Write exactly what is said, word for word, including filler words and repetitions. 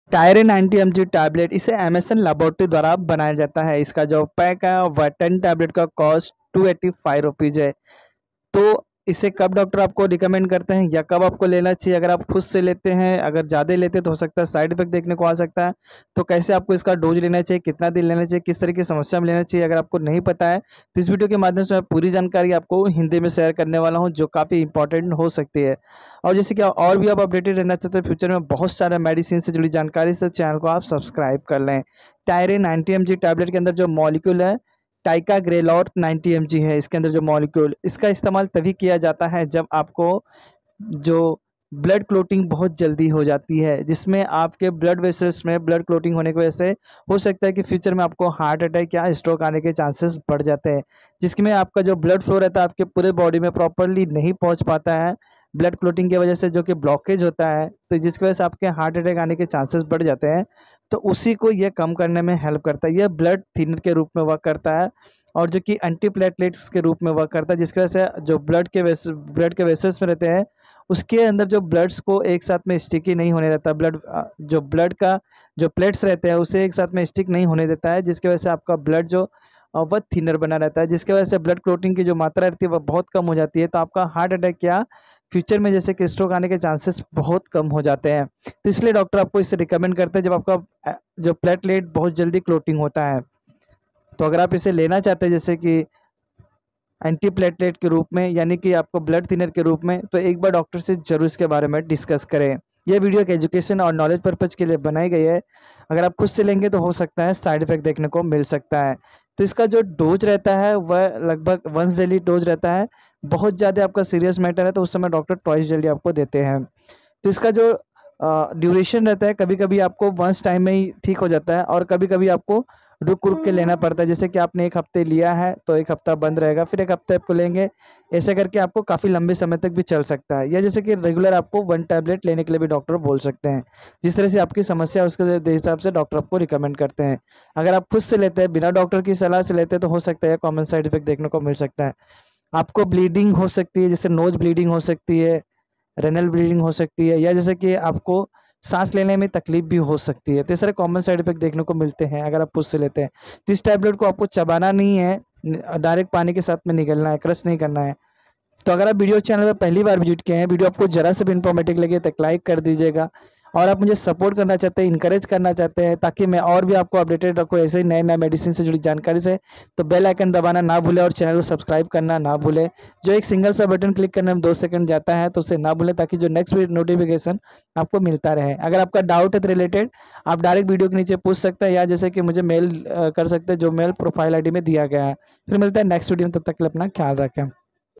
टायरिन ninety M G tablet इसे MSN laboratory द्वारा बनाया जाता है। इसका जो पैक है वह टेन टैबलेट का cost two eighty five rupees है। तो इसे कब डॉक्टर आपको रिकमेंड करते हैं या कब आपको लेना चाहिए? अगर आप खुद से लेते हैं, अगर ज़्यादा लेते हैं तो हो सकता है साइड इफेक्ट देखने को आ सकता है। तो कैसे आपको इसका डोज लेना चाहिए, कितना दिन लेना चाहिए, किस तरह की समस्या में लेना चाहिए, अगर आपको नहीं पता है तो इस वीडियो के माध्यम से मैं पूरी जानकारी आपको हिंदी में शेयर करने वाला हूँ, जो काफ़ी इंपॉर्टेंट हो सकती है। और जैसे कि और भी आप अपडेटेड रहना चाहते हैं फ्यूचर में बहुत सारे मेडिसिन से जुड़ी जानकारी, से चैनल को आप सब्सक्राइब कर लें। टायरिन नाइंटी एम जी टैबलेट के अंदर जो मॉलिक्यूल है टाइकाग्रेलॉर नाइंटी एम जी है। इसके अंदर जो मॉलिक्यूल, इसका इस्तेमाल तभी किया जाता है जब आपको जो ब्लड क्लोटिंग बहुत जल्दी हो जाती है, जिसमें आपके ब्लड वेसल्स में ब्लड क्लोटिंग होने की वजह से हो सकता है कि फ्यूचर में आपको हार्ट अटैक या स्ट्रोक आने के चांसेस बढ़ जाते हैं, जिसमें आपका जो ब्लड फ्लो रहता है आपके पूरे बॉडी में प्रॉपरली नहीं पहुंच पाता है ब्लड क्लोटिंग की वजह से, जो कि ब्लॉकेज होता है, तो जिसकी वजह से आपके हार्ट अटैक आने के चांसेस बढ़ जाते हैं। तो उसी को ये कम करने में हेल्प करता है। यह ब्लड थिनर के रूप में वर्क करता है और जो कि एंटी प्लेटलेट्स के रूप में वर्क करता है, जिसकी वजह से जो ब्लड के वेस ब्लड के वेसल्स में रहते हैं उसके अंदर जो ब्लड्स को एक साथ में स्टिकी नहीं होने देता। ब्लड जो ब्लड का जो प्लेट्स रहते हैं उसे एक साथ में स्टिक नहीं होने देता है, जिसकी वजह से आपका ब्लड जो वह थिनर बना रहता है, जिसकी वजह से ब्लड क्लोटिंग की जो मात्रा रहती है वह बहुत कम हो जाती है। तो आपका हार्ट अटैक या फ्यूचर में जैसे कि स्ट्रोक आने के चांसेस बहुत कम हो जाते हैं। तो इसलिए डॉक्टर आपको इसे रिकमेंड करते हैं जब आपका जो प्लेटलेट बहुत जल्दी क्लोटिंग होता है। तो अगर आप इसे लेना चाहते हैं जैसे कि एंटी प्लेटलेट के रूप में, यानी कि आपको ब्लड थिनर के रूप में, तो एक बार डॉक्टर से जरूर इसके बारे में डिस्कस करें। यह वीडियो एक एजुकेशन और नॉलेज पर्पज़ के लिए बनाई गई है। अगर आप खुद से लेंगे तो हो सकता है साइड इफेक्ट देखने को मिल सकता है। तो इसका जो डोज रहता है वह लगभग वंस डेली डोज रहता है। बहुत ज़्यादा आपका सीरियस मैटर है तो उस समय डॉक्टर ट्वाइस डेली आपको देते हैं। तो इसका जो ड्यूरेशन रहता है, कभी कभी आपको वंस टाइम में ही ठीक हो जाता है और कभी कभी आपको रुक रुक के लेना पड़ता है। जैसे कि आपने एक हफ्ते लिया है तो एक हफ्ता बंद रहेगा, फिर एक हफ्ते आपको लेंगे, ऐसे करके आपको काफ़ी लंबे समय तक भी चल सकता है। या जैसे कि रेगुलर आपको वन टैबलेट लेने के लिए भी डॉक्टर बोल सकते हैं। जिस तरह से आपकी समस्या है उसके हिसाब से डॉक्टर आपको रिकमेंड करते हैं। अगर आप खुद से लेते हैं, बिना डॉक्टर की सलाह से लेते हैं, तो हो सकता है कॉमन साइड इफेक्ट देखने को मिल सकता है। आपको ब्लीडिंग हो सकती है, जैसे नोज ब्लीडिंग हो सकती है, रेनल ब्लीडिंग हो सकती है, या जैसे कि आपको सांस लेने में तकलीफ भी हो सकती है। तो इस सारे कॉमन साइड इफेक्ट देखने को मिलते हैं अगर आप खुद से लेते हैं। तो इस टैबलेट को आपको चबाना नहीं है, डायरेक्ट पानी के साथ में निगलना है, क्रश नहीं करना है। तो अगर आप वीडियो चैनल पर पहली बार विजिट किए हैं, वीडियो आपको जरा से भी इन्फॉर्मेटिव लगे तो लाइक कर दीजिएगा। और आप मुझे सपोर्ट करना चाहते हैं, इनकरेज करना चाहते हैं ताकि मैं और भी आपको अपडेटेड रखूँ ऐसे ही नए नए मेडिसिन से जुड़ी जानकारी से, तो बेल आइकन दबाना ना भूलें और चैनल को सब्सक्राइब करना ना भूलें। जो एक सिंगल सा बटन क्लिक करने में दो सेकंड जाता है तो उसे ना भूलें, ताकि जो नेक्स्ट नोटिफिकेशन आपको मिलता रहे। अगर आपका डाउट है रिलेटेड, आप डायरेक्ट वीडियो के नीचे पूछ सकते हैं, या जैसे कि मुझे मेल कर सकते हैं जो मेल प्रोफाइल आई डी में दिया गया है। फिर मिलता है नेक्स्ट वीडियो में, तब तक के लिए अपना ख्याल रखें।